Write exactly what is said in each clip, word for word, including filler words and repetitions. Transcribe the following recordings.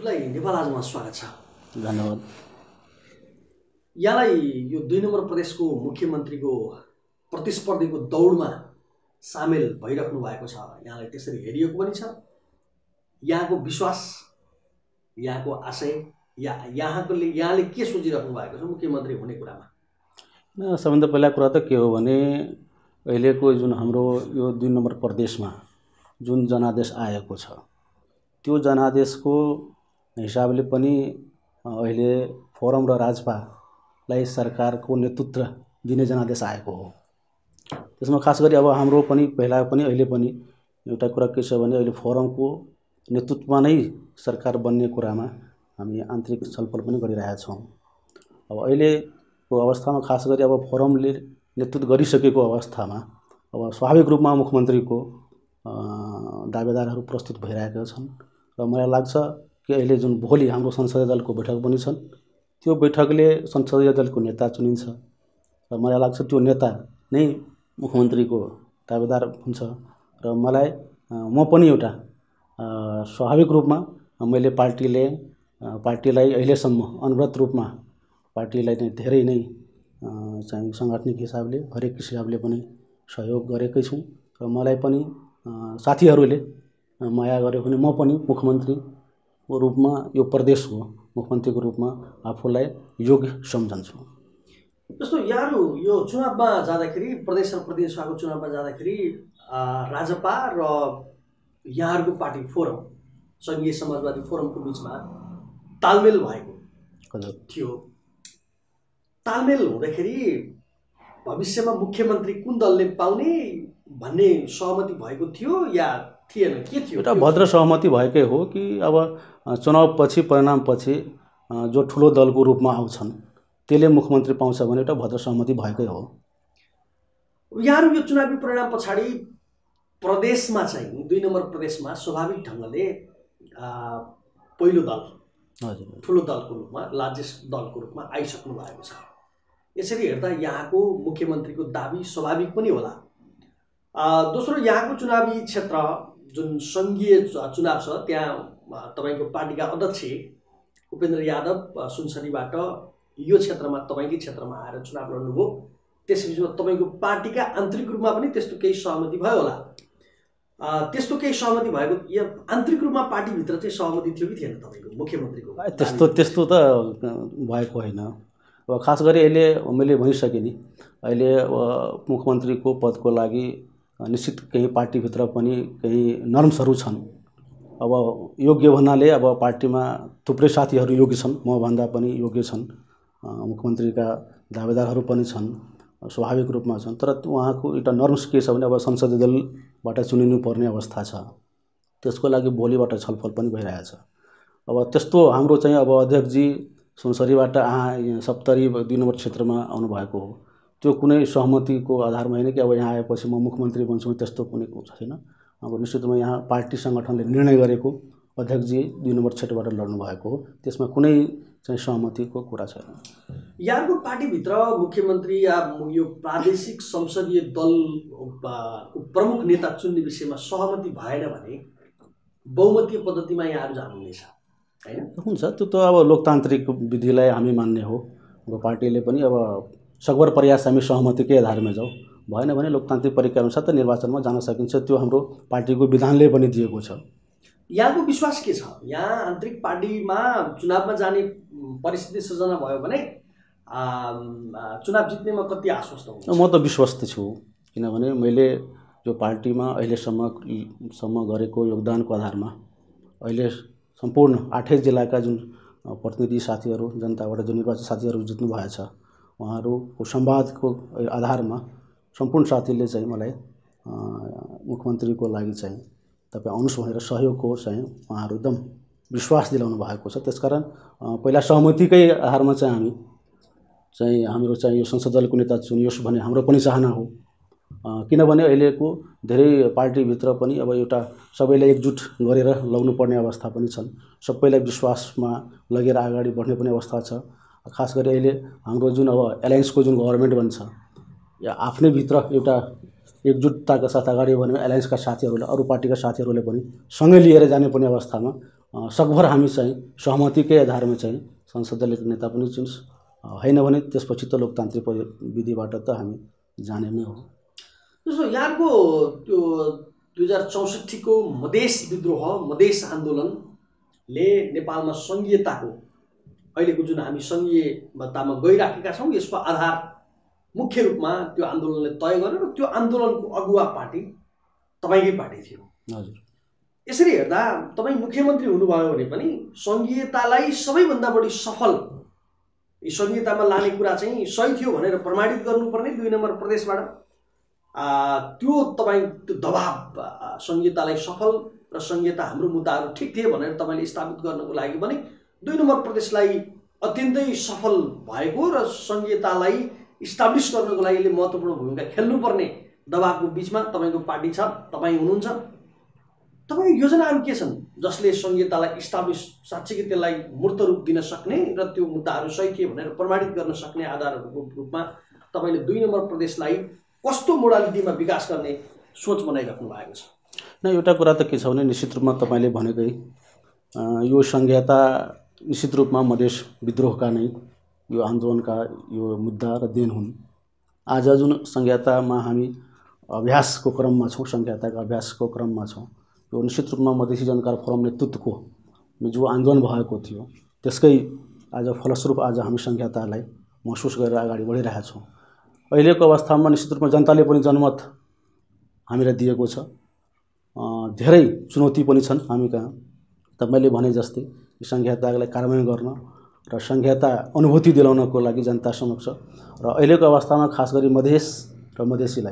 हजुरलाई नेपाल आजमा स्वागत छ। धन्यवाद। यहाँलाई यो दुई नम्बर प्रदेशको मुख्यमन्त्रीको प्रतिस्पर्धीको दौडमा सामेल भइराख्नु भएको छ। यहाँलाई त्यसरी हेरिएको पनि छ। यहाँको विश्वास, यहाँको आशय या यहाँकोले यहाँले के सोचिराख्नु भएको छ मुख्यमन्त्री हुने कुरामा? सबभन्दा पहिला कुरा त के हो भने अहिलेको जुन हाम्रो यो दुई नम्बर प्रदेशमा जुन जनादेश आएको छ त्यो जनादेशको हिसाबले पनि अहिले फोरम र राजपालाई सरकारको नेतृत्व दिने जनादेश आएको हो। त्यसमा खास गरी अब हाम्रो पनि पहिला पनि अहिले पनि एउटा कुरा के छ भने अहिले फोरमको नेतृत्वमा नै सरकार बन्ने कुरामा हामी आन्तरिक छलफल पनि गरिरहेका छौँ। अब अहिलेको अवस्थामा खास गरी अब फोरमले नेतृत्व गरिसकेको अवस्थामा अब स्वाभाविक रूपमा मुख्यमन्त्रीको दावेदारहरू प्रस्तुत भइरहेका छन् र मलाई लाग्छ कि अहिले जुन भोलि हाम्रो संसदीय दलको बैठक पनि छन् त्यो बैठकले संसदीय दलको नेता चुनिन्छ र मलाई लाग्छ त्यो नेता नै मुख्यमन्त्रीको दावेदार हुन्छ। र मलाई म पनि एउटा स्वाभाविक रूपमा मैले पार्टीले पार्टीलाई अहिलेसम्म अनवरत रूपमा पार्टीलाई नै धेरै नै चाहिँ साङ्गठनिक हिसाबले हरेक हिसाबले पनि सहयोग गरेकै छु र मलाई पनि साथीहरूले माया गरे पनि म पनि मुख्यमन्त्रीको रूपमा यो प्रदेशको मुख्यमन्त्रीको रूपमा आफूलाई योग्य सम्झन्छु। जस्तो यहाँहरू यो चुनावमा जाँदाखेरि प्रदेश र प्रदेश सभाको चुनावमा जाँदाखेरि राजपा र यहाँहरूको पार्टी फोरम सङ्घीय समाजवादी फोरमको बिचमा तालमेल भएको थियो। तालमेल हुँदाखेरि भविष्यमा मुख्यमन्त्री कुन दलले पाउने भन्ने सहमति भएको थियो या थिएन, के थियो? एउटा भद्र सहमति भएकै हो कि अब चुनावपछि परिणामपछि जो ठुलो दलको रूपमा आउँछन् त्यसले मुख्यमन्त्री पाउँछ भने एउटा भद्र सहमति भएकै हो। यहाँहरू यो चुनावी परिणाम पछाडि प्रदेशमा चाहिँ दुई नम्बर प्रदेशमा स्वाभाविक ढङ्गले पहिलो दल हजुर ठुलो दलको रूपमा लार्जेस्ट दलको रूपमा आइसक्नु भएको छ। यसरी हेर्दा यहाँको मुख्यमन्त्रीको दाबी स्वाभाविक पनि होला। दोस्रो, यहाँको चुनावी क्षेत्र जुन सङ्घीय चुनाव छ त्यहाँ तपाईँको पार्टीका अध्यक्ष उपेन्द्र यादव सुनसरीबाट यो क्षेत्रमा तपाईँकै क्षेत्रमा आएर चुनाव लड्नुभयो। त्यसबिचमा तपाईँको पार्टीका आन्तरिक रूपमा पनि त्यस्तो केही सहमति भयो होला। त्यस्तो केही सहमति भएको या आन्तरिक रूपमा पार्टीभित्र चाहिँ सहमति थियो कि थिएन तपाईँको मुख्यमन्त्रीको? त्यस्तो त्यस्तो त भएको होइन। अब खास गरी अहिले मैले भनिसकेँ नि, अहिले मुख्यमन्त्रीको पदको लागि निश्चित केही पार्टीभित्र पनि केही नर्म्सहरू छन्। अब योग्य भन्नाले अब पार्टीमा थुप्रै साथीहरू योग्य छन्, म भन्दा पनि योग्य छन्, मुख्यमन्त्रीका दावेदारहरू पनि छन्, स्वाभाविक रूपमा छन्। तर उहाँको एउटा नर्म्स के छ भने अब संसदीय दलबाट चुनिनु पर्ने अवस्था छ। त्यसको लागि भोलिबाट छलफल पनि भइरहेछ। अब त्यस्तो हाम्रो चाहिँ अब अध्यक्षजी सुनसरीबाट आ सप्तरी दुई नम्बर क्षेत्रमा आउनुभएको हो। त्यो कुनै सहमतिको आधारमा होइन कि अब यहाँ आएपछि म मुख्यमन्त्री बन्छु, त्यस्तो कुनै छैन। अब निश्चितमा यहाँ पार्टी सङ्गठनले निर्णय गरेको अध्यक्षजी दुई नम्बर क्षेत्रबाट लड्नु भएको हो। त्यसमा कुनै चाहिँ सहमतिको कुरा छैन। यहाँको पार्टीभित्र मुख्यमन्त्री या यो प्रादेशिक संसदीय दलको प्रमुख नेता चुन्ने विषयमा सहमति भएन भने बहुमतीय पद्धतिमा यहाँहरू जानुहुनेछ हैन? हुन्छ, त्यो त अब लोकतान्त्रिक विधिलाई हामी मान्ने हो। अब पार्टीले पनि अब सकभर प्रयास हामी सहमतिकै आधारमा जाउँ, भएन भने लोकतान्त्रिक प्रक्रिया अनुसार त निर्वाचनमा जान सकिन्छ। त्यो हाम्रो पार्टीको विधानले पनि दिएको छ। यहाँको विश्वास के छ? यहाँ आन्तरिक पार्टीमा चुनावमा जाने परिस्थिति सृजना भयो भने चुनाव जित्नेमा कति आश्वस्त हुन्छ? म त विश्वस्त छु, किनभने मैले यो पार्टीमा अहिलेसम्म सम्म गरेको योगदानको आधारमा अहिले सम्पूर्ण आठै जिल्लाका जुन प्रतिनिधि साथीहरू, जनताबाट जुन निर्वाचित साथीहरू जित्नु भएको छ, उहाँहरूको संवादको आधारमा सम्पूर्ण साथीले चाहिँ मलाई मुख्यमन्त्रीको लागि चाहिँ तपाईँ आउनुहोस् भनेर सहयोगको चाहिँ उहाँहरू एकदम विश्वास दिलाउनु भएको छ। त्यसकारण पहिला सहमतिकै आधारमा चाहिँ हामी चाहिँ हाम्रो चाहिँ यो संसद दलको नेता चुनियोस् भन्ने हाम्रो पनि चाहना हो। किनभने अहिलेको धेरै पार्टीभित्र पनि अब एउटा सबैलाई एकजुट गरेर लग्नुपर्ने अवस्था पनि छन्। सबैलाई विश्वासमा लगेर अगाडि बढ्ने पनि अवस्था छ। खास गरी अहिले हाम्रो जुन अब एलायन्सको जुन गभर्मेन्ट बन्छ या आफ्नै भित्र एउटा एकजुटताका साथ अगाडि बढ्ने एलायन्सका साथीहरूले, अरू पार्टीका साथीहरूले पनि सँगै लिएर जानुपर्ने अवस्थामा सकभर हामी चाहिँ सहमतिकै आधारमा चाहिँ संसद दलको नेता पनि चुन्छ, होइन भने त्यसपछि त लोकतान्त्रिक विधिबाट त हामी जाने नै हो। जस्तो यहाँको त्यो दुई हजार चौसठीको मधेस विद्रोह मधेस आन्दोलनले नेपालमा सङ्घीयताको अहिलेको जुन हामी सङ्घीयतामा गइराखेका छौँ यसको आधार मुख्य रूपमा त्यो आन्दोलनले तय गर्यो र त्यो आन्दोलनको अगुवा पार्टी तपाईँकै पार्टी थियो। हजुर। यसरी हेर्दा तपाईँ मुख्यमन्त्री हुनुभयो भने पनि सङ्घीयतालाई सबैभन्दा बढी सफल यी सङ्घीयतामा लाने कुरा चाहिँ सही थियो भनेर प्रमाणित गर्नुपर्ने दुई नम्बर प्रदेशबाट त्यो तपाईँ त्यो दबाब सङ्घीयतालाई सफल र सङ्घीयता हाम्रो मुद्दाहरू ठिक थिए भनेर तपाईँले स्थापित गर्नको लागि पनि दुई नम्बर प्रदेशलाई अत्यन्तै सफल भएको र सङ्घीयतालाई इस्टाब्लिस गर्नको लागि महत्त्वपूर्ण भूमिका खेल्नुपर्ने दबाबको बिचमा तपाईँको पार्टी छ, तपाईँ हुनुहुन्छ। तपाईँको योजनाहरू के छन् जसले सङ्घीयतालाई इस्टाब्लिस साँच्चै त्यसलाई मूर्त रूप दिन सक्ने र त्यो मुद्दाहरू सही थिए भनेर प्रमाणित गर्न सक्ने आधारहरूको रूपमा तपाईँले दुई नम्बर प्रदेशलाई कस्तो मोडालिटीमा विकास गर्ने सोच बनाइराख्नु भएको छ? न एउटा कुरा त के छ भने निश्चित रूपमा तपाईँले भनेकै यो सङ्घीयता निश्चित रूपमा मधेस विद्रोहका नै यो आन्दोलनका यो मुद्दा र देन हुन्। आज जुन सङ्घीयतामा हामी अभ्यासको क्रममा छौँ, सङ्घीयताका अभ्यासको क्रममा छौँ, यो निश्चित रूपमा मधेसी जनकार फोरम नेतृत्वको जो आन्दोलन भएको थियो त्यसकै आज फलस्वरूप आज हामी सङ्घीयतालाई महसुस गरेर अगाडि बढिरहेका छौँ। अहिलेको अवस्थामा निश्चित रूपमा जनताले पनि जनमत हामीलाई दिएको छ, धेरै चुनौती पनि छन् हामी कहाँ। तपाईँले भने जस्तै सङ्घीयतालाई कार्यान्वयन गर्न र सङ्घीयता अनुभूति दिलाउनको लागि जनता समक्ष र अहिलेको अवस्थामा खास गरी मधेस र मधेसीलाई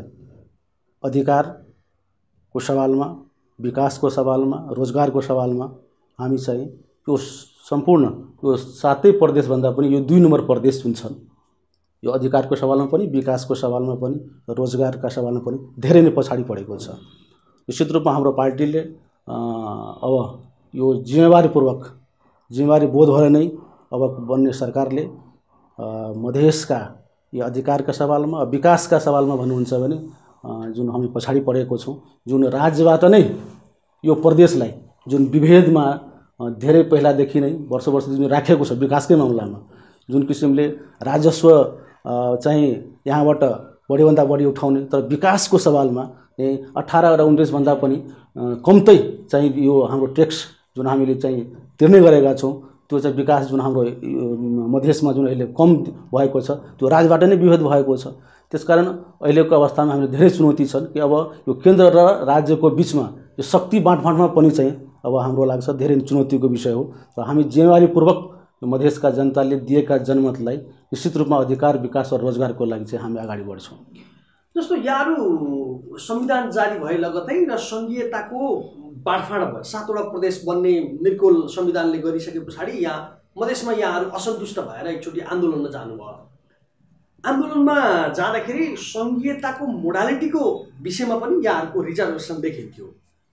अधिकारको सवालमा, विकासको सवालमा, रोजगारको सवालमा हामी चाहिँ यो सम्पूर्ण यो सातै प्रदेशभन्दा पनि यो दुई नम्बर प्रदेश जुन छन् यो अधिकारको सवालमा पनि, विकासको सवालमा पनि, रोजगारका सवालमा पनि धेरै नै पछाडि परेको छ। निश्चित रूपमा हाम्रो पार्टीले अब यो जिम्मेवारीपूर्वक जिम्मेवारी बोध भएर नै अब बन्ने सरकारले मधेसका यो अधिकारका सवालमा, विकासका सवालमा भन्नुहुन्छ भने जुन हामी पछाडि परेको छौँ, जुन राज्यबाट नै यो प्रदेशलाई जुन विभेदमा धेरै पहिलादेखि नै वर्ष वर्ष जुन राखेको छ विकासकै मामलामा, जुन किसिमले राजस्व चाहिँ यहाँबाट बढीभन्दा बढी उठाउने तर विकासको सवालमा अठारह र उन्नाइसभन्दा पनि कम्तै चाहिँ यो हाम्रो ट्याक्स जुन हामीले चाहिँ तिर्ने गरेका छौँ त्यो चाहिँ विकास जुन हाम्रो मधेसमा जुन अहिले कम भएको छ त्यो राज्यबाट नै विभेद भएको छ। त्यसकारण अहिलेको अवस्थामा हामीले धेरै चुनौती छन् कि अब यो केन्द्र र राज्यको बिचमा यो शक्ति बाँडफाँडमा पनि चाहिँ अब हाम्रो लाग्छ धेरै चुनौतीको विषय हो र हामी जिम्मेवारीपूर्वक मधेसका जनताले दिएका जनमतलाई निश्चित रूपमा अधिकार, विकास र रोजगारको लागि चाहिँ हामी अगाडि बढ्छौँ। जस्तो यहाँहरू संविधान जारी भए लगतै र सङ्घीयताको बाँडफाँड भयो, सातवटा प्रदेश बन्ने निर्कोल संविधानले गरिसके पछाडि यहाँ मधेसमा यहाँहरू असन्तुष्ट भएर एकचोटि आन्दोलनमा जानुभयो। आन्दोलनमा जाँदाखेरि सङ्घीयताको मोडालिटीको विषयमा पनि यहाँहरूको रिजर्भेसन देखिन्थ्यो।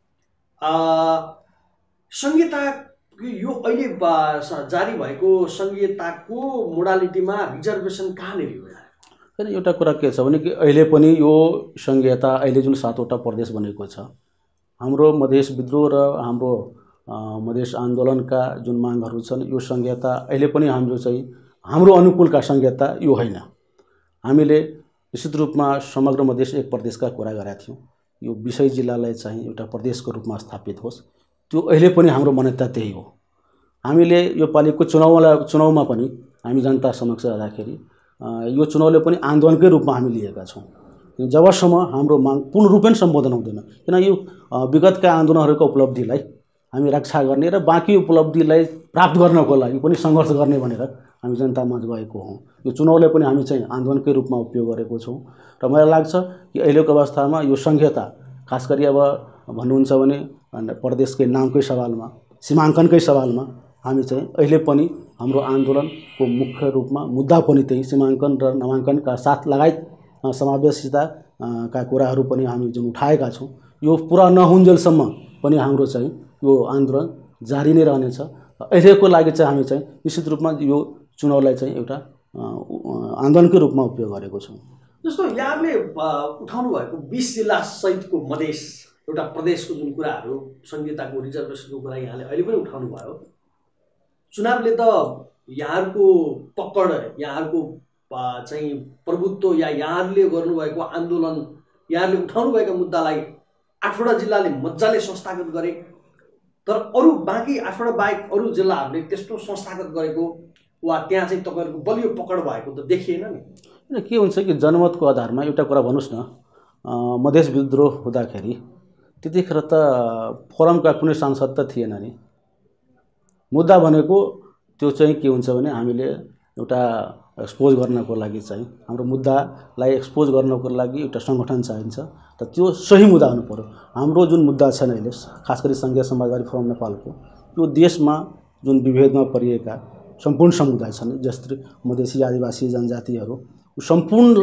संहिता यो अहिले जारी भएको संहिताको मोडालिटीमा रिजर्भेसन कहाँनिर हो? होइन, एउटा कुरा के छ भने कि अहिले पनि यो संहिता अहिले जुन सातवटा प्रदेश बनेको छ, हाम्रो मधेस विद्रोह र हाम्रो मधेस आन्दोलनका जुन मागहरू छन्, यो संहिता अहिले पनि हाम्रो चाहिँ हाम्रो अनुकूलका संहिता यो होइन। हामीले निश्चित रूपमा समग्र मधेस एक प्रदेशका कुरा गरेका थियौँ, यो विषय जिल्लालाई चाहिँ एउटा प्रदेशको रूपमा स्थापित होस्, त्यो अहिले पनि हाम्रो मान्यता त्यही हो। हामीले यो पालिको चुनावलाई चुनावमा पनि हामी जनता समक्ष जाँदाखेरि यो चुनावले पनि आन्दोलनकै रूपमा हामी लिएका छौँ। जबसम्म हाम्रो माग पूर्ण रूपमा सम्बोधन हुँदैन, किन यो विगतका आन्दोलनहरूको उपलब्धिलाई हामी रक्षा गर्ने र बाँकी उपलब्धिलाई प्राप्त गर्नको लागि पनि सङ्घर्ष गर्ने भनेर हामी जनतामा गएको हौँ। यो चुनावले पनि हामी चाहिँ आन्दोलनकै रूपमा उपयोग गरेको छौँ र मलाई लाग्छ कि अहिलेको अवस्थामा यो संहिता खास गरी अब भन्नुहुन्छ भने प्रदेशकै नामकै सवालमा, सीमाङ्कनकै सवालमा हामी चाहिँ अहिले पनि हाम्रो आन्दोलनको मुख्य रूपमा मुद्दा पनि त्यही सीमाङ्कन र नामाङ्कनका साथ लगायत समावेशिताका कुराहरू पनि हामी जुन उठाएका छौँ, यो पुरा नहुन्जेलसम्म पनि हाम्रो चाहिँ यो आन्दोलन जारी नै रहनेछ। अहिलेको लागि चाहिँ हामी चाहिँ निश्चित रूपमा यो चुनावलाई चाहिँ एउटा आन्दोलनकै रूपमा उपयोग गरेको छौँ। जस्तो यहाँले उठाउनु भएको बिस जिल्ला सहितको मधेस एउटा प्रदेशको जुन कुराहरू संहिताको रिजर्भेसनको कुरा यहाँले अहिले पनि उठाउनु भयो, चुनावले त यहाँहरूको पकड, यहाँहरूको चाहिँ प्रभुत्व या यहाँहरूले गर्नुभएको आन्दोलन, यहाँहरूले उठाउनुभएका मुद्दालाई आठवटा जिल्लाले मजाले संस्थागत गरे, तर अरू बाँकी आठवटा बाहेक अरू जिल्लाहरूले त्यस्तो संस्थागत गरेको वा त्यहाँ चाहिँ तपाईँहरूको बलियो पकड भएको त देखिएन नि। के हुन्छ कि जनमतको आधारमा एउटा कुरा भन्नुहोस् न, मधेस विद्रोह हुँदाखेरि त्यतिखेर त फोरमका कुनै सांसद त थिएन नि। मुद्दा भनेको त्यो चाहिँ के हुन्छ भने हामीले एउटा एक्सपोज गर्नको लागि चाहिँ हाम्रो मुद्दालाई एक्सपोज गर्नको लागि एउटा सङ्गठन चाहिन्छ, र त्यो सही मुद्दा हुनु पर्यो। हाम्रो जुन मुद्दा छ अहिले खास गरी सङ्घीय समाजवादी फोरम नेपालको, त्यो देशमा जुन विभेदमा परिएका सम्पूर्ण समुदाय छन्, जस्तै मधेसी आदिवासी जनजातिहरू, सम्पूर्ण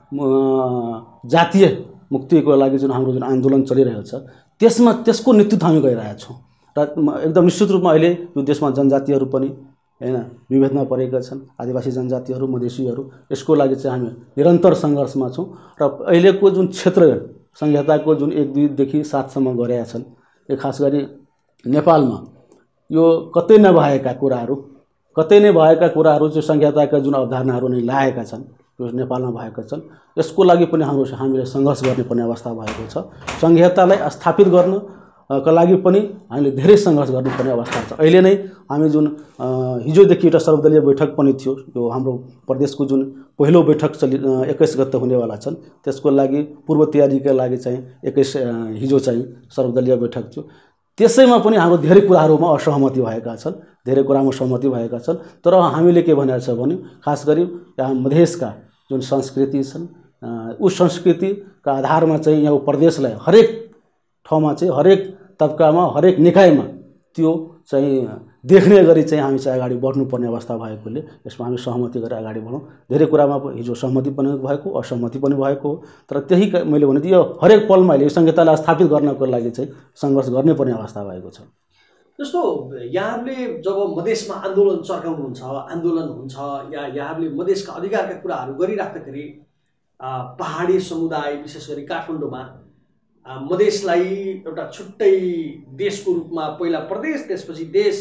जातीय मुक्तिको लागि जुन हाम्रो जुन आन्दोलन चलिरहेको छ त्यसमा त्यसको नेतृत्व हामी गरिरहेका छौँ। र एकदम निश्चित रूपमा अहिले यो देशमा जनजातिहरू पनि हैन विभेदमा परेका छन्, आदिवासी जनजातिहरू, मधेसीहरू, यसको लागि चाहिँ हामी निरन्तर सङ्घर्षमा छौँ। र अहिलेको जुन क्षेत्र संहिताको जुन एक दुईदेखि सातसम्म गरेका छन्, यो खास गरी नेपालमा यो कतै नभएका कुराहरू कतै नै भएका कुराहरू चाहिँ संहिताका जुन अवधारणाहरू नै लाएका छन्, यो नेपालमा भएका छन्। यसको लागि पनि हाम्रो हामीले सङ्घर्ष गर्नुपर्ने अवस्था भएको छ। संहितालाई स्थापित गर्नका लागि पनि हामीले धेरै सङ्घर्ष गर्नुपर्ने अवस्था छ। अहिले नै हामी जुन हिजोदेखि एउटा सर्वदलीय बैठक पनि थियो, यो हाम्रो प्रदेशको जुन पहिलो बैठक चलि एक्काइस गते हुनेवाला छन्, त्यसको लागि पूर्व तयारीका लागि चाहिँ एक्काइस हिजो चाहिँ सर्वदलीय बैठक थियो। त्यसैमा पनि हाम्रो धेरै कुराहरूमा असहमति भएका छन्, धेरै कुरामा सहमति भएका छन्। तर हामीले के भनेको छ भने खास गरी यहाँ मधेसका जुन संस्कृति छन्, उस संस्कृतिका आधारमा चाहिँ यहाँ प्रदेशलाई हरेक ठाउँमा चाहिँ हरेक तबकामा हरेक निकायमा त्यो चाहिँ देख्ने गरी चाहिँ हामी चाहिँ अगाडि बढ्नुपर्ने अवस्था भएकोले यसमा हामी सहमति गरेर अगाडि बढौँ। धेरै कुरामा हिजो सहमति पनि भएको, असहमति पनि भएको हो, तर त्यही मैले भने यो हरेक पलमा अहिले संहितालाई स्थापित गर्नको लागि चाहिँ सङ्घर्ष गर्नुपर्ने अवस्था भएको छ। जस्तो यहाँहरूले जब मधेसमा आन्दोलन चर्काउनुहुन्छ, आन्दोलन हुन्छ या यहाँहरूले मधेसका अधिकारका कुराहरू गरिराख्दाखेरि पहाडी समुदाय विशेष गरी काठमाडौँमा मधेसलाई एउटा छुट्टै देशको रूपमा पहिला प्रदेश त्यसपछि देश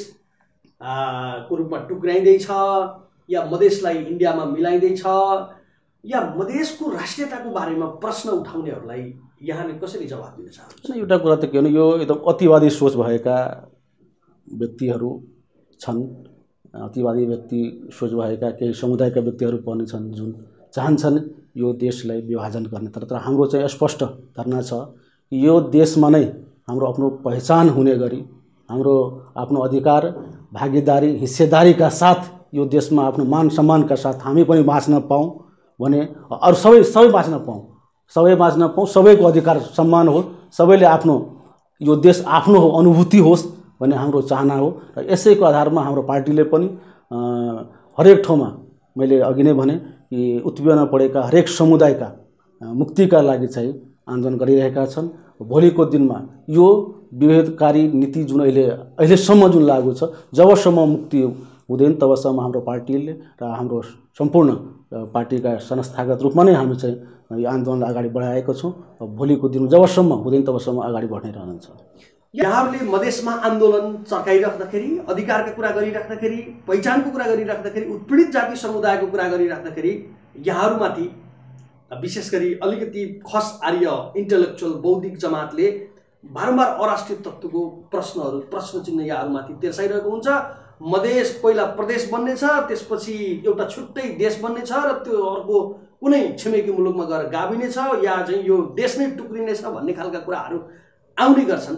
को रूपमा टुक्राइँदैछ या मधेसलाई इन्डियामा मिलाइँदैछ या मधेसको राष्ट्रियताको बारेमा प्रश्न उठाउनेहरूलाई यहाँले कसरी जवाब दिन चाहनुहुन्छ? एउटा कुरा त के हो, यो एकदम अतिवादी सोच भएका व्यक्तिहरू छन्, अतिवादी व्यक्ति सोच भएका केही समुदायका व्यक्तिहरू पनि छन् जुन चाहन्छन् यो देशलाई विभाजन गर्ने। तर तर हाम्रो चाहिँ स्पष्ट धारणा छ कि यो देशमा नै हाम्रो आफ्नो पहिचान हुने गरी, हाम्रो आफ्नो अधिकार भागीदारी हिस्सेदारीका साथ यो देशमा आफ्नो मान सम्मानका साथ हामी पनि बाँच्न पाऊँ भने अरू सबै सबै बाँच्न पाऊँ सबै बाँच्न पाऊँ सबैको अधिकार सम्मान हो, सबैले आफ्नो यो देश आफ्नो हो अनुभूति होस् भन्ने हाम्रो चाहना हो। र यसैको आधारमा हाम्रो पार्टीले पनि हरेक ठाउँमा मैले अघि नै भने कि उत्पीडनमा परेका हरेक समुदायका मुक्तिका लागि चाहिँ आन्दोलन गरिरहेका छन्। भोलिको दिनमा यो विभेदकारी नीति जुन अहिले अहिलेसम्म जुन लागू छ, जबसम्म मुक्ति हुँदैन तबसम्म हाम्रो पार्टीले र हाम्रो सम्पूर्ण पार्टीका संस्थागत रूपमा नै हामी चाहिँ यो आन्दोलनलाई अगाडि बढाएका छौँ। भोलिको दिन जबसम्म हुँदैन तबसम्म अगाडि बढ्दै रहन्छ। यहाँहरूले मधेसमा आन्दोलन चर्काइराख्दाखेरि, अधिकारका कुरा गरिराख्दाखेरि, पहिचानको कुरा गरिराख्दाखेरि, उत्पीडित जाति समुदायको कुरा गरिराख्दाखेरि यहाँहरूमाथि विशेष गरी अलिकति खस आर्य इन्टेलेक्चुअल बौद्धिक जमातले बारम्बार अराष्ट्रिय तत्त्वको प्रश्नहरू प्रश्न चिन्ह यहाँहरूमाथि तेर्साइरहेको हुन्छ। मधेस पहिला प्रदेश बन्नेछ, त्यसपछि एउटा छुट्टै देश बन्नेछ र त्यो अर्को कुनै छिमेकी मुलुकमा गएर गाभिनेछ या चाहिँ यो देश नै टुक्रिनेछ भन्ने खालका कुराहरू आउने गर्छन्।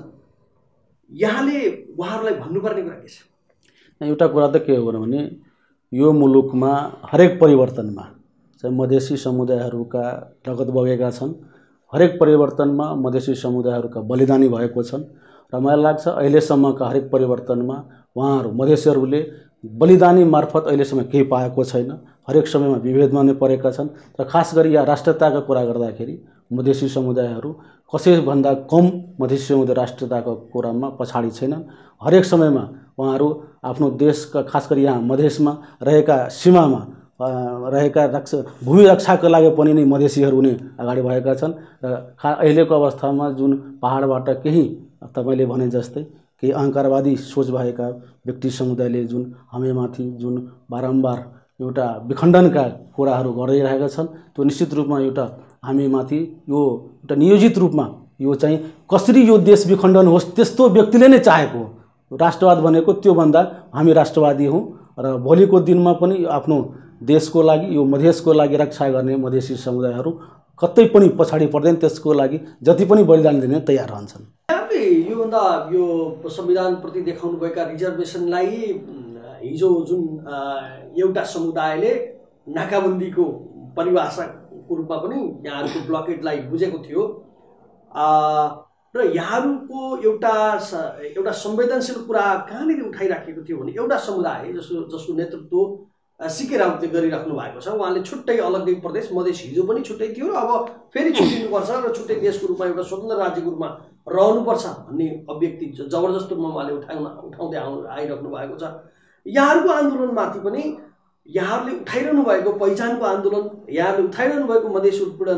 यहाँले उहाँहरूलाई भन्नुपर्ने कुरा के छ? एउटा कुरा त के हो भने यो मुलुकमा हरेक परिवर्तनमा चाहिँ मधेसी समुदायहरूका रगत बगेका छन्, हरेक परिवर्तनमा मधेसी समुदायहरूका बलिदानी भएको छन् र मलाई लाग्छ अहिलेसम्मका हरेक परिवर्तनमा उहाँहरू मधेसीहरूले बलिदानी मार्फत अहिलेसम्म केही पाएको छैन। हरेक समयमा विभेदमा नै परेका छन् र खास गरी यहाँ राष्ट्रियताको कुरा गर्दाखेरि मधेसी समुदायहरू कसैभन्दा कम मधेसी समुदाय राष्ट्रियताको कुरामा पछाडि छैनन्। हरेक समयमा उहाँहरू आफ्नो देशका खास गरी यहाँ मधेसमा रहेका सीमामा रहेका रक्षा भूमि रक्षाको लागि पनि नै मधेसीहरू नै अगाडि भएका छन् र अहिलेको अवस्थामा जुन पहाडबाट केही तपाईँले भने जस्तै केही अहङ्कारवादी सोच भएका व्यक्ति समुदायले जुन हामीमाथि जुन बारम्बार एउटा विखण्डनका कुराहरू गरिरहेका छन् त्यो निश्चित रूपमा एउटा हामीमाथि यो एउटा नियोजित रूपमा यो चाहिँ कसरी यो देश विखण्डन होस् त्यस्तो व्यक्तिले नै चाहेको हो। राष्ट्रवाद भनेको त्योभन्दा हामी राष्ट्रवादी हौँ र भोलिको दिनमा पनि आफ्नो देशको लागि यो मधेसको लागि रक्षा गर्ने मधेसी समुदायहरू कतै पनि पछाडि पर्दैन, त्यसको लागि जति पनि बलिदान दिने तयार रहन्छन्। योभन्दा यो संविधानप्रति देखाउनुभएका रिजर्भेसनलाई हिजो जुन एउटा समुदायले नाकाबन्दीको परिभाषाको रूपमा पनि यहाँहरूको ब्लकेटलाई बुझेको थियो र यहाँहरूको एउटा एउटा संवेदनशील कुरा कहाँनिर उठाइराखेको थियो भने एउटा समुदाय जसको जसको नेतृत्व सिके राउतले गरिराख्नु भएको छ, उहाँले छुट्टै अलग्गै प्रदेश मधेस हिजो पनि छुट्टै थियो र अब फेरि छुट्टिनुपर्छ र छुट्टै देशको रूपमा एउटा स्वतन्त्र राज्यको रूपमा रहनुपर्छ भन्ने अभिव्यक्ति जबरजस्त रूपमा उहाँले उठाउन उठाउँदै आउनु आइराख्नु भएको छ। यहाँहरूको आन्दोलनमाथि पनि यहाँहरूले उठाइरहनु भएको पहिचानको आन्दोलन, यहाँहरूले उठाइरहनु भएको मधेस उत्पीडन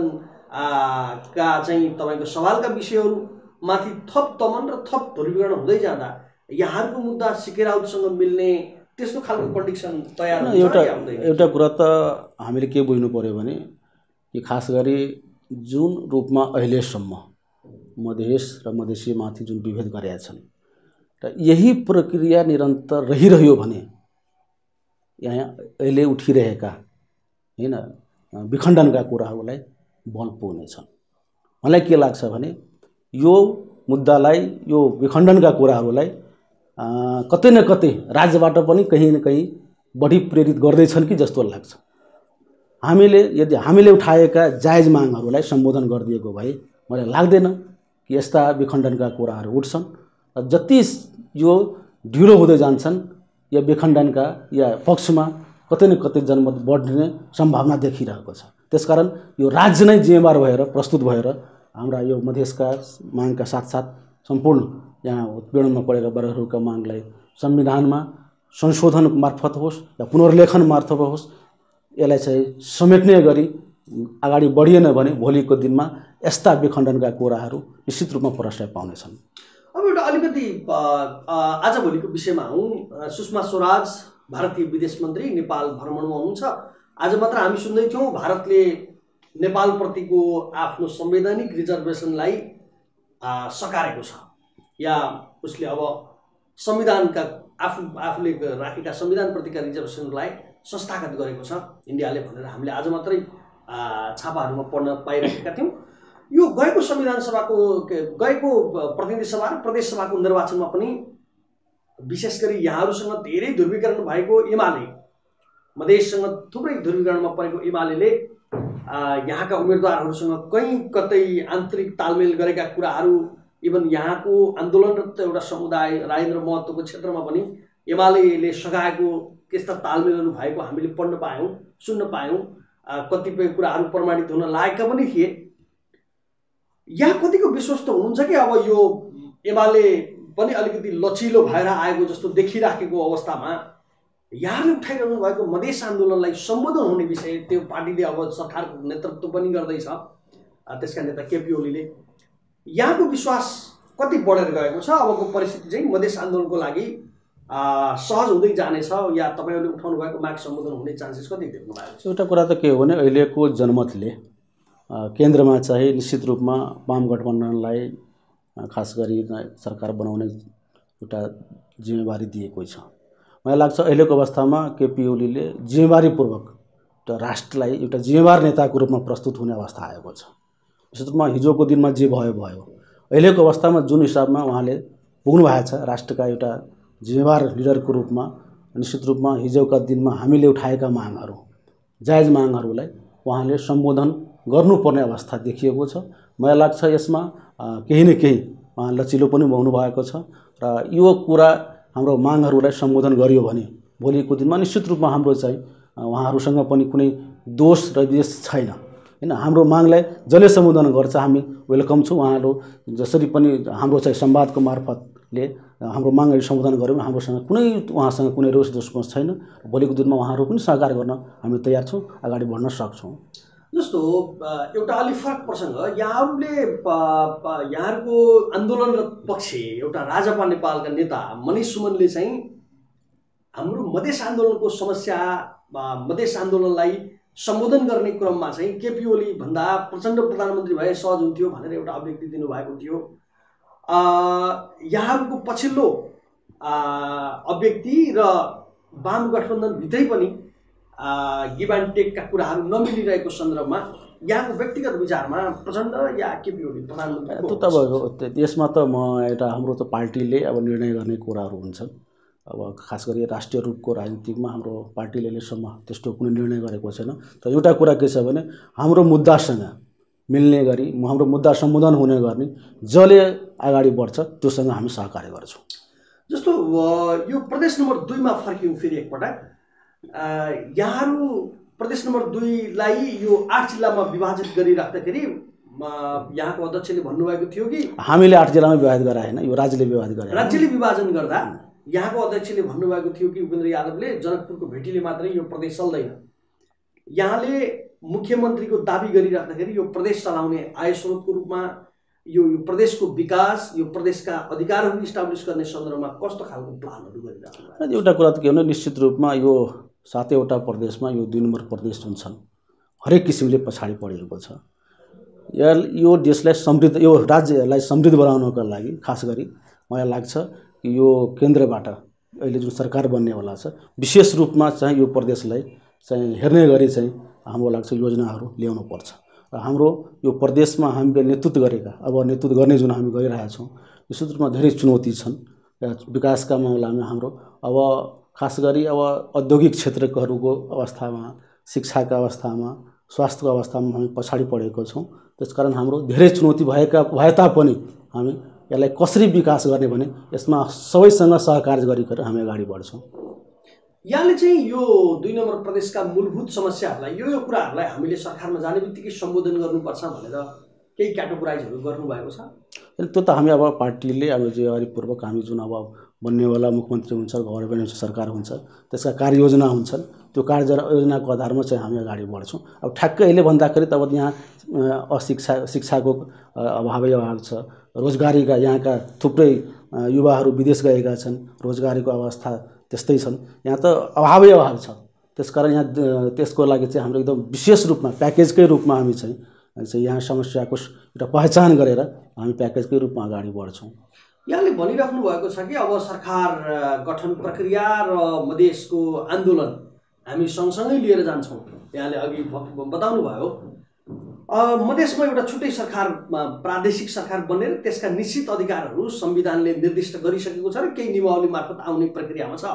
का चाहिँ तपाईँको सवालका विषयहरूमाथि थप दमन र थप ध्रुवीकरण हुँदै जाँदा यहाँहरूको मुद्दा सिके राउतसँग मिल्ने त्यस्तो खालको कन्डिसन तयार हुन्छ। एउटा एउटा कुरा त हामीले के बुझ्नु पर्यो भने कि खास गरी जुन रूपमा अहिलेसम्म मधेस र मधेसीमाथि जुन विभेद गरेका छन् र यही प्रक्रिया निरन्तर रहिरह्यो भने यहाँ अहिले उठिरहेका हैन विखण्डनका कुराहरूलाई बल पुग्नेछन्। मलाई के लाग्छ भने यो मुद्दालाई यो विखण्डनका कुराहरूलाई कतै न कतै राज्यबाट पनि कहीँ न कहीँ बढी प्रेरित गर्दैछन् कि जस्तो लाग्छ। हामीले यदि हामीले उठाएका जायज मागहरूलाई सम्बोधन गरिदिएको भए मलाई लाग्दैन कि यस्ता विखण्डनका कुराहरू उठ्छन्। जति यो ढिलो हुँदै जान्छन् या विखण्डनका या पक्षमा कतै न कतै जनमत बढ्ने सम्भावना देखिरहेको छ। त्यसकारण यो राज्य नै जिम्मेवार भएर प्रस्तुत भएर हाम्रा यो मधेसका मागका साथसाथ सम्पूर्ण यहाँ उत्पीडनमा परेका वर्गहरूका मागलाई संविधानमा संशोधन मार्फत होस् या पुनर्लेखन मार्फत होस् यसलाई चाहिँ समेट्ने गरी अगाडि बढिएन भने भोलिको दिनमा यस्ता विखण्डनका कुराहरू निश्चित रूपमा प्रश्रय पाउनेछन्। अब एउटा अलिकति आजभोलिको विषयमा हौँ। सुषमा स्वराज भारतीय विदेश मन्त्री नेपाल भ्रमणमा हुनुहुन्छ। आज मात्र हामी सुन्दै थियौँ भारतले नेपालप्रतिको आफ्नो संवैधानिक रिजर्भेसनलाई सकारेको छ या उसले अब संविधानका आफू आफूले राखेका संविधानप्रतिका रिजर्भेसनलाई संस्थागत गरेको छ इन्डियाले भनेर हामीले आज मात्रै छापाहरूमा पढ्न पाइरहेका थियौँ। यो गएको संविधान सभाको गएको प्रतिनिधि सभा र प्रदेश सभाको निर्वाचनमा पनि विशेष गरी यहाँहरूसँग धेरै ध्रुवीकरण भएको एमाले मधेससँग थुप्रै ध्रुवीकरणमा परेको एमाले यहाँका उम्मेदवारहरूसँग कहीँ कतै आन्तरिक तालमेल गरेका कुराहरू इभन यहाँको आन्दोलनरत एउटा समुदाय राजेन्द्र महतोको क्षेत्रमा पनि एमाले सघाएको त्यस्ता तालमेलहरू भएको हामीले पढ्न पायौँ, सुन्न पायौँ। कतिपय कुराहरू प्रमाणित हुन लागेका पनि थिए। यहाँ कतिको विश्वस्त हुनुहुन्छ कि अब यो एमाले पनि अलिकति लचिलो भएर आएको जस्तो देखिराखेको अवस्थामा यहाँले उठाइरहनु भएको मधेस आन्दोलनलाई सम्बोधन हुने विषय त्यो पार्टीले अब सरकारको नेतृत्व पनि गर्दैछ, त्यसका नेता केपी ओलीले, यहाँको विश्वास कति बढेर गएको छ? अबको परिस्थिति चाहिँ मधेस आन्दोलनको लागि सहज हुँदै जानेछ या तपाईँहरूले उठाउनु भएको माग सम्बोधन हुने चान्सेस कति देख्नु भएको छ? एउटा कुरा त के हो भने अहिलेको जनमतले केन्द्रमा चाहिँ निश्चित रूपमा वाम गठबन्धनलाई खास गरी सरकार बनाउने एउटा जिम्मेवारी दिएको छ। मलाई लाग्छ अहिलेको अवस्थामा केपी ओलीले जिम्मेवारीपूर्वक एउटा राष्ट्रलाई एउटा जिम्मेवार नेताको रूपमा प्रस्तुत हुने अवस्था आएको छ। निश्चित रूपमा हिजोको दिनमा जे भयो भयो, अहिलेको अवस्थामा जुन हिसाबमा उहाँले पुग्नु भएको छ राष्ट्रका एउटा जिम्मेवार लिडरको रूपमा, निश्चित रूपमा हिजोका दिनमा हामीले उठाएका मागहरू जायज मागहरूलाई उहाँले सम्बोधन गर्नुपर्ने अवस्था देखिएको छ। मलाई लाग्छ यसमा केही न केही उहाँ लचिलो पनि हुनु भएको छ र यो कुरा हाम्रो मागहरूलाई सम्बोधन गरियो भने भोलिको दिनमा निश्चित रूपमा हाम्रो चाहिँ उहाँहरूसँग पनि कुनै दोष र द्वेष छैन हैन। हाम्रो मागलाई जसले सम्बोधन गर्छ हामी वेलकम छौँ। उहाँहरू जसरी पनि हाम्रो चाहिँ संवादको मार्फत ले हाम्रो मागहरू सम्बोधन गऱ्यौँ। हाम्रोसँग कुनै उहाँसँग कुनै रोष दुश्मन छैन। भोलिको दिनमा उहाँहरू पनि सहकार गर्न हामी तयार छौँ, अगाडि बढ्न सक्छौँ। जस्तो एउटा अलि फरक प्रसङ्ग, यहाँहरूले यहाँहरूको आन्दोलन पक्ष एउटा राजपा नेपालका नेता मनिष सुमनले चाहिँ हाम्रो मधेस आन्दोलनको समस्या, मधेस आन्दोलनलाई सम्बोधन गर्ने क्रममा चाहिँ केपी ओली भन्दा प्रचण्ड प्रधानमन्त्री भए सहज हुन्थ्यो भनेर एउटा अभिव्यक्ति दिनुभएको थियो। यहाँहरूको पछिल्लो अभिव्यक्ति र वाम गठबन्धनभित्रै पनि गिभ एन्ड टेकका कुराहरू नमिलिरहेको सन्दर्भमा यहाँको व्यक्तिगत विचारमा प्रचण्ड या केपी ओली प्रधानमन्त्री? त अब यसमा त म एउटा हाम्रो त पार्टीले अब निर्णय गर्ने कुराहरू हुन्छन्। अब खास गरी राष्ट्रिय रूपको राजनीतिमा हाम्रो पार्टीले अहिलेसम्म त्यस्तो कुनै निर्णय गरेको छैन। तर एउटा कुरा के छ भने हाम्रो मुद्दासँग मिल्ने गरी, हाम्रो मुद्दा सम्बोधन हुने गर्ने जसले अगाडि बढ्छ त्योसँग हामी सहकार्य गर्छौँ। जस्तो यो प्रदेश नम्बर दुईमा फर्क्यौँ फेरि एकपटक, यहाँहरू प्रदेश नम्बर दुईलाई यो आठ जिल्लामा विभाजित गरिराख्दाखेरि यहाँको अध्यक्षले भन्नुभएको थियो कि हामीले आठ जिल्लामा विभाजित गराए होइन, यो राज्यले विभाजित गरे। राज्यले विभाजन गर्दा यहाँको अध्यक्षले भन्नुभएको थियो कि उपेन्द्र यादवले जनकपुरको भेटीले मात्रै यो प्रदेश चल्दैन। यहाँले मुख्यमन्त्रीको दाबी गरिराख्दाखेरि यो प्रदेश चलाउने आय स्रोतको रूपमा यो यो प्रदेशको विकास, यो प्रदेशका अधिकारहरू इस्टाब्लिस गर्ने सन्दर्भमा कस्तो खालको प्लानहरू गरिराख्नु? एउटा कुरा त के हो, निश्चित रूपमा यो सातैवटा प्रदेशमा यो दुई नम्बर प्रदेश जुन छन् हरेक किसिमले पछाडि परेको छ। या यो देशलाई समृद्ध, यो राज्यलाई समृद्ध बनाउनको लागि खास गरी मलाई लाग्छ कि यो केन्द्रबाट अहिले जुन सरकार बन्नेवाला छ विशेष रूपमा चाहिँ यो प्रदेशलाई चाहिँ हेर्ने गरी चाहिँ हाम्रो लाग्छ योजनाहरू ल्याउनु पर्छ। र हाम्रो यो प्रदेशमा हामीले नेतृत्व गरेका, अब नेतृत्व गर्ने जुन हामी गरिरहेका छौँ, निश्चित रूपमा धेरै चुनौती छन् विकासका मामलामा। हाम्रो अब खास गरी अब औद्योगिक क्षेत्रहरूको अवस्थामा, शिक्षाका अवस्थामा, स्वास्थ्यको अवस्थामा हामी पछाडि परेको छौँ। त्यसकारण हाम्रो धेरै चुनौती भएका भए तापनि हामी यसलाई कसरी विकास गर्ने भने यसमा सबैसँग सहकार्य गरिकन हामी अगाडि बढ्छौँ। यहाँले चाहिँ यो दुई नम्बर प्रदेशका मूलभूत समस्याहरूलाई, यो यो कुराहरूलाई हामीले सरकारमा जाने बित्तिकै सम्बोधन गर्नुपर्छ भनेर केही क्याटेगोराइजहरू गर्नुभएको छ? त्यो त हामी अब पार्टीले अब जिम्मेवारीपूर्वक हामी जुन अब बन्नेवाला मुख्यमन्त्री हुन्छ, गभर्मेन्ट हुन्छ, सरकार हुन्छ, त्यसका कार्ययोजना हुन्छन्, त्यो कार्ययोजनाको आधारमा चाहिँ हामी अगाडि बढ्छौँ। अब ठ्याक्कै अहिले भन्दाखेरि त अब यहाँ अशिक्षा शिक्षाको अभावै अभाव छ, रोजगारीका यहाँका थुप्रै युवाहरू विदेश गएका छन्, रोजगारीको अवस्था त्यस्तै छन्, यहाँ त अभावै अभाव छ। त्यसकारण यहाँ त्यसको लागि चाहिँ हाम्रो एकदम विशेष रूपमा प्याकेजकै रूपमा हामी चाहिँ चाहिँ यहाँ समस्याको एउटा पहिचान गरेर हामी प्याकेजकै रूपमा अगाडि बढ्छौँ। यहाँले भनिराख्नु भएको छ कि अब सरकार गठन प्रक्रिया र मधेसको आन्दोलन हामी सँगसँगै लिएर जान्छौँ। यहाँले अघि बताउनु भयो मधेसमा एउटा छुट्टै सरकार, प्रादेशिक सरकार बनेर त्यसका निश्चित अधिकारहरू संविधानले निर्दिष्ट गरिसकेको छ र केही नियमावली मार्फत आउने प्रक्रियामा छ।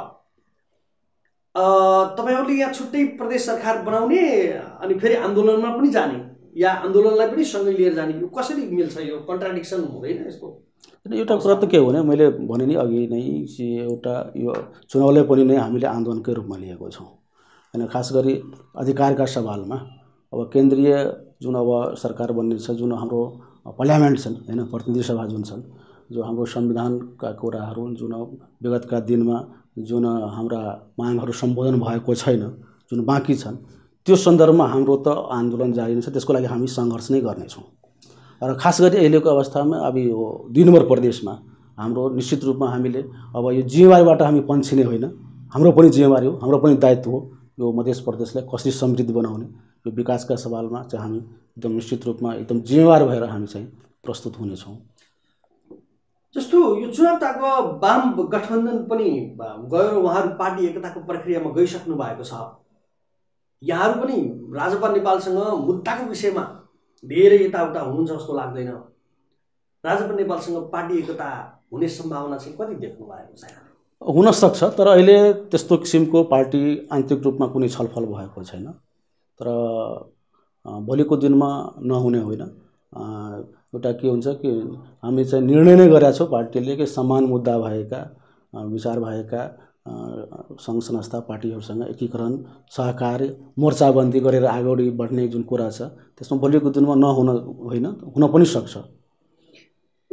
तपाईँहरूले यहाँ छुट्टै प्रदेश सरकार बनाउने अनि फेरि आन्दोलनमा पनि जाने या आन्दोलनलाई पनि सँगै लिएर जाने, यो कसरी मिल्छ? यो कन्ट्राडिक्सन हुँदैन यस्तो? एउटा कुरा त के हो भने मैले भने नि अघि नै एउटा यो चुनावलाई पनि नै हामीले आन्दोलनकै रूपमा लिएको छौँ। होइन, खास गरी अधिकारका सवालमा अब केन्द्रीय जुन अब सरकार बन्ने छ, जुन हाम्रो पार्लियामेन्ट छन् होइन, प्रतिनिधि सभा जुन छन्, जो हाम्रो संविधानका कुराहरू जुन विगतका दिनमा जुन हाम्रा मागहरू सम्बोधन भएको छैन, जुन बाँकी छन्, त्यो सन्दर्भमा हाम्रो त आन्दोलन जारी नै छ। त्यसको लागि हामी सङ्घर्ष नै गर्नेछौँ। र खास गरी अहिलेको अवस्थामा अब यो दुई नम्बर प्रदेशमा हाम्रो निश्चित रूपमा हामीले अब यो जिम्मेवारीबाट हामी पन्छिने होइन, हाम्रो पनि जिम्मेवारी हो, हाम्रो पनि दायित्व हो यो मध्य प्रदेशलाई कसरी समृद्ध बनाउने, यो विकासका सवालमा चाहिँ हामी एकदम निश्चित रूपमा एकदम जिम्मेवार भएर हामी चाहिँ प्रस्तुत हुनेछौँ। जस्तो यो चुनावताको वाम गठबन्धन पनि गयो र उहाँहरू पार्टी एकताको प्रक्रियामा गइसक्नु भएको छ। यहाँहरू पनि राजपा नेपालसँग मुद्दाको विषयमा धेरै यताउता हुनुहुन्छ जस्तो लाग्दैन? राजपा नेपालसँग पार्टी एकता हुने सम्भावना चाहिँ कति देख्नु भएको छ? हुन सक्छ, तर अहिले त्यस्तो किसिमको पार्टी आन्तरिक रूपमा कुनै छलफल भएको छैन। तर भोलिको दिनमा नहुने होइन। एउटा के हुन्छ कि हामी चाहिँ निर्णय नै गरेका छौँ पार्टीले कि समान मुद्दा भएका, विचार भएका सङ्घ संस्था पार्टीहरूसँग एकीकरण, सहकार्य, मोर्चाबन्दी गरेर अगाडि बढ्ने जुन कुरा छ त्यसमा भोलिको दिनमा नहुन होइन, हुन पनि सक्छ।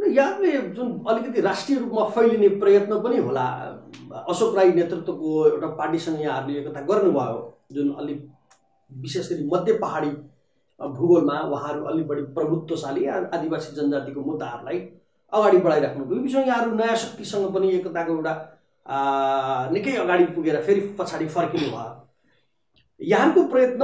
यहाँले जुन अलिकति राष्ट्रिय रूपमा फैलिने प्रयत्न पनि होला, अशोक राई नेतृत्वको एउटा पार्टीसँग यहाँहरूले एकता गर्नुभयो, जुन अलि विशेष गरी मध्य पहाडी भूगोलमा उहाँहरू अलि बढी प्रभुत्वशाली आदिवासी जनजातिको मुद्दाहरूलाई अगाडि बढाइराख्नुभयो। यो विषय यहाँहरू नयाँ शक्तिसँग पनि एकताको एउटा निकै अगाडि पुगेर फेरि पछाडि फर्किनु भयो। यहाँको प्रयत्न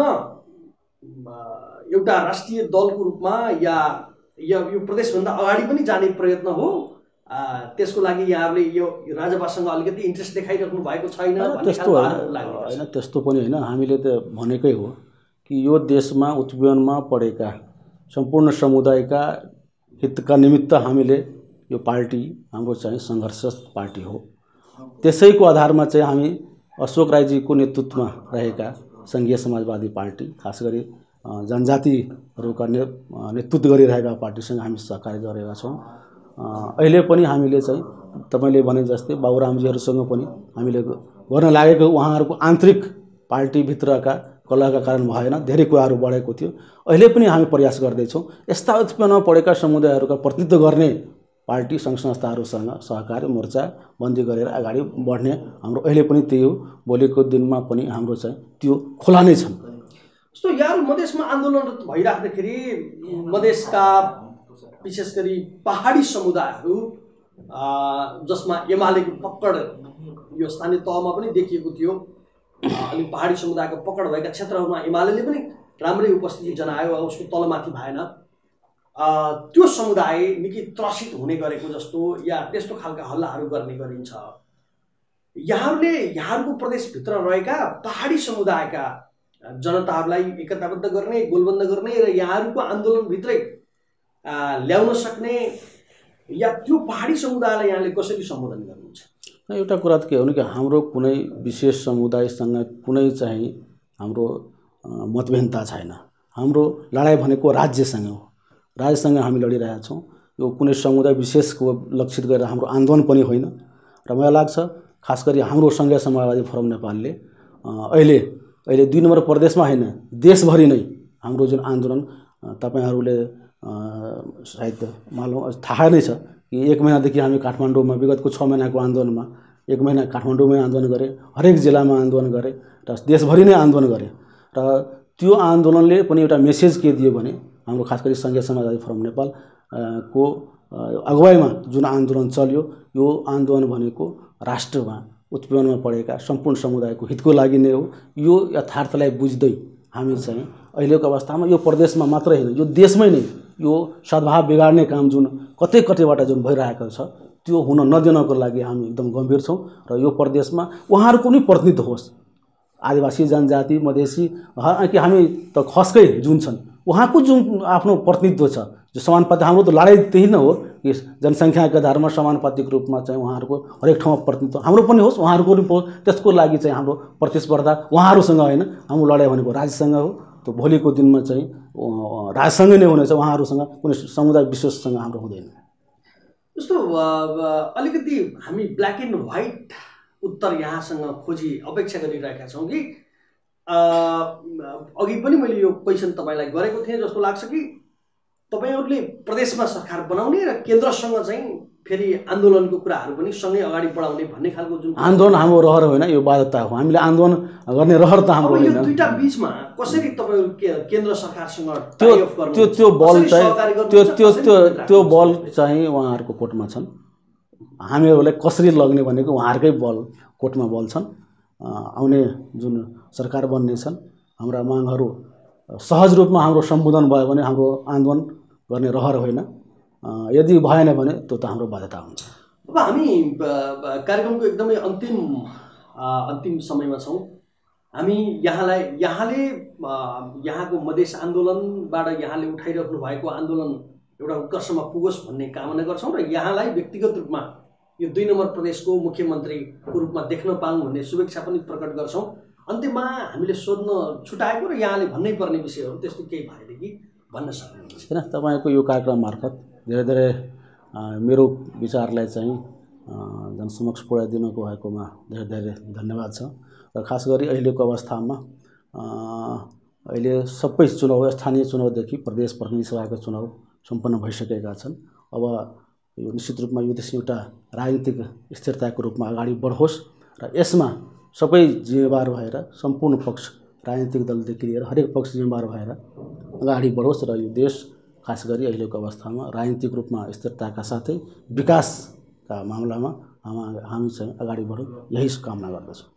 एउटा राष्ट्रिय दलको रूपमा या यो प्रदेशभन्दा अगाडि पनि जाने प्रयत्न हो, त्यसको लागि यहाँहरूले यो राजभाषासँग अलिकति इन्ट्रेस्ट देखाइराख्नु भएको छैन? त्यस्तो होइन, त्यस्तो पनि होइन। हामीले त भनेकै हो कि यो देशमा उत्पीडनमा परेका सम्पूर्ण समुदायका हितका निमित्त हामीले यो पार्टी हाम्रो चाहिँ सङ्घर्ष पार्टी हो। त्यसैको आधारमा चाहिँ हामी अशोक राईजीको नेतृत्वमा रहेका सङ्घीय समाजवादी पार्टी, खास गरी जनजातिहरूका ने नेतृत्व गरिरहेका पार्टीसँग हामी सहकार्य गरेका छौँ। अहिले पनि हामीले चाहिँ तपाईँले भने जस्तै बाबुरामजीहरूसँग पनि हामीले गर्न लागेको उहाँहरूको आन्तरिक पार्टीभित्रका कलहका कारण भएन, धेरै कुराहरू बढेको थियो। अहिले पनि हामी प्रयास गर्दैछौँ यस्ता उत्पीडनमा परेका समुदायहरूका प्रतिनिधित्व गर्ने पार्टी सङ्घ संस्थाहरूसँग सहकार्य मोर्चा बन्दी गरेर अगाडि बढ्ने हाम्रो अहिले पनि त्यही हो। भोलिको दिनमा पनि हाम्रो चाहिँ त्यो खुला नै छन्। जस्तो यहाँहरू मधेसमा आन्दोलनरत भइराख्दाखेरि मधेसका विशेष गरी पहाडी समुदायहरू जसमा एमालेको पकड यो स्थानीय तहमा पनि देखिएको थियो, अनि पहाडी समुदायको पकड भएका क्षेत्रहरूमा एमाले पनि राम्रै उपस्थिति जनायो, उसको तलमाथि भएन। त्यो समुदाय निकै त्रसित हुने गरेको जस्तो या त्यस्तो खालका हल्लाहरू गर्ने गरिन्छ। यहाँहरूले यहाँहरूको प्रदेशभित्र रहेका पहाडी समुदायका जनताहरूलाई एकताबद्ध गर्ने, गोलबन्द गर्ने र यहाँहरूको आन्दोलनभित्रै ल्याउन सक्ने या त्यो पहाडी समुदायलाई यहाँले कसरी सम्बोधन गर्नुहुन्छ? एउटा कुरा त के हो कि हाम्रो कुनै विशेष समुदायसँग कुनै चाहिँ हाम्रो मतभेदता छैन। हाम्रो लडाइँ भनेको राज्यसँग हो, राज्यसँग हामी लडिरहेका छौँ। यो कुनै समुदाय विशेषको लक्षित गरेर हाम्रो आन्दोलन पनि होइन। र मलाई लाग्छ खास गरी हाम्रो सङ्घीय समाजवादी फोरम नेपालले अहिले अहिले दुई नम्बर प्रदेशमा होइन, देशभरि नै हाम्रो जुन आन्दोलन तपाईँहरूले सायद मालुम थाहा नै छ कि एक महिनादेखि हामी काठमाडौँमा विगतको छ महिनाको आन्दोलनमा एक महिना काठमाडौँमै आन्दोलन गरे, हरेक जिल्लामा आन्दोलन गरे र देशभरि नै आन्दोलन गरे। र त्यो आन्दोलनले पनि एउटा मेसेज के दियो भने हाम्रो खास गरी सङ्घीय समाजवादी फोरम नेपाल को अगुवाईमा जुन आन्दोलन चल्यो, यो आन्दोलन भनेको राष्ट्रमा उत्पीडनमा परेका सम्पूर्ण समुदायको हितको लागि नै हो। यो यथार्थलाई बुझ्दै हामी चाहिँ अहिलेको अवस्थामा यो प्रदेशमा मात्रै होइन, यो देशमै नै यो सद्भाव बिगार्ने काम जुन कतै कतैबाट जुन भइरहेको छ त्यो हुन नदिनको लागि हामी एकदम गम्भीर छौँ। र यो प्रदेशमा उहाँहरूको पनि प्रतिनिधित्व होस्, आदिवासी जनजाति मधेसी कि हामी त खसकै जुन छन् उहाँको जुन आफ्नो प्रतिनिधित्व छ, जो समानुपातिक हाम्रो त लडाइँ त्यही नै हो कि जनसङ्ख्याका आधारमा समानुपातिक रूपमा चाहिँ उहाँहरूको हरेक ठाउँमा प्रतिनिधित्व हाम्रो पनि होस्, उहाँहरूको पनि होस्। त्यसको लागि चाहिँ हाम्रो प्रतिस्पर्धा उहाँहरूसँग होइन, हाम्रो लडाइँ भनेको राज्यसँग हो। त भोलिको दिनमा चाहिँ राज्यसँगै नै हुनेछ, उहाँहरूसँग कुनै समुदाय विशेषसँग हाम्रो हुँदैन। जस्तो अलिकति हामी ब्ल्याक एन्ड व्हाइट उत्तर यहाँसँग खोजी अपेक्षा गरिरहेका छौँ कि अघि पनि मैले यो क्वेसन तपाईँलाई गरेको थिएँ जस्तो लाग्छ कि तपाईँहरूले प्रदेशमा सरकार बनाउने र केन्द्रसँग चाहिँ फेरि आन्दोलनको कुराहरू पनि सँगै अगाडि बढाउने भन्ने खालको जुन आन्दोलन हाम्रो रहर होइन, यो बाध्यता हो। हामीले आन्दोलन गर्ने रहर त हाम्रो होइन। यो दुईटा बीचमा कसरी तपाईँहरू केन्द्र सरकारसँग त्यो त्यो त्यो बल चाहिँ त्यो त्यो त्यो त्यो बल चाहिँ उहाँहरूको कोर्टमा छन्। हामीहरूलाई कसरी लग्ने भनेको उहाँहरूकै बल कोर्टमा बल छन्। आउने जुन सरकार बन्ने छन्, हाम्रा मागहरू सहज रूपमा हाम्रो सम्बोधन भयो भने हाम्रो आन्दोलन गर्ने रहर होइन, यदि भएन भने त्यो त हाम्रो बाध्यता हुन्छ। अब हामी कार्यक्रमको एकदमै अन्तिम अन्तिम समयमा छौँ। हामी यहाँलाई यहाँले यहाँको मधेस आन्दोलनबाट यहाँले उठाइराख्नु भएको आन्दोलन एउटा उत्कर्षमा पुगोस् भन्ने कामना गर्छौँ र यहाँलाई व्यक्तिगत रूपमा यो दुई नम्बर प्रदेशको मुख्यमन्त्रीको रूपमा देख्न पाऊँ भन्ने शुभेच्छा पनि प्रकट गर्छौँ। अन्त्यमा हामीले सोध्न छुटाएको र यहाँले भन्नै पर्ने विषयहरू त्यस्तो केही भएदेखि भन्न सक्नुहुन्छ? किन तपाईँको यो कार्यक्रम मार्फत धेरै धेरै मेरो विचारलाई चाहिँ जनसमक्ष पुर्याइदिनुको भएकोमा धेरै धेरै धन्यवाद छ। र खास गरी अहिलेको अवस्थामा अहिले सबै चुनाव स्थानीय चुनावदेखि प्रदेश प्रतिनिधि सभाका चुनाव सम्पन्न भइसकेका छन्। अब यो निश्चित रूपमा यो देश एउटा राजनीतिक स्थिरताको रूपमा अगाडि बढोस् र यसमा सबै जिम्मेवार भएर सम्पूर्ण पक्ष राजनीतिक दलदेखि लिएर हरेक पक्ष जिम्मेवार भएर अगाडि बढोस् र यो देश खास गरी अहिलेको अवस्थामा राजनीतिक रूपमा स्थिरताका साथै विकासका मामलामा हामी हामी चाहिँ अगाडि बढौँ, यही कामना गर्दछौँ।